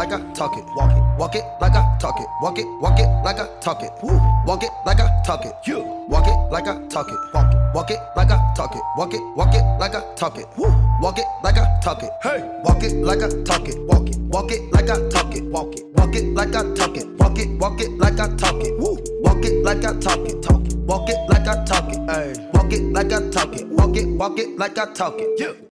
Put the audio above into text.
like I talk it. Walk it like I talk it. Walk it like I talk it. Walk it like I talk it. Walk it like I talk it. Walk it like I talk it. Walk it like I talk it. Walk it like I talk it. Hey, walk it like I talk it. Walk it like I talk it. Walk it like I talk it. Walk it like I talk it. Walk it like I talk it. Walk it like I talk it. Hey, walk it like I talk it. Walk it like I talk it. Yeah.